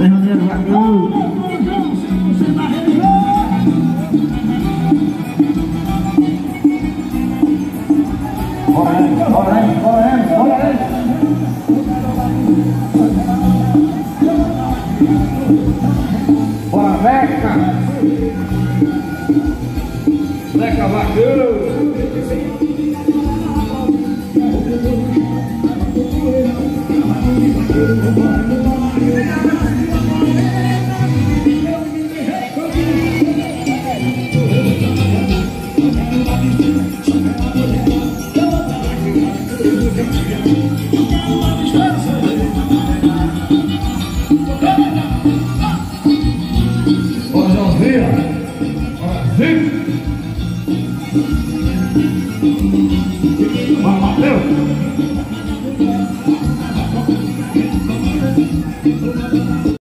Realizado, valeu. Bora aí, bora aí, bora aí, bora aí. Bora, Beca! Beca, valeu! Valeu!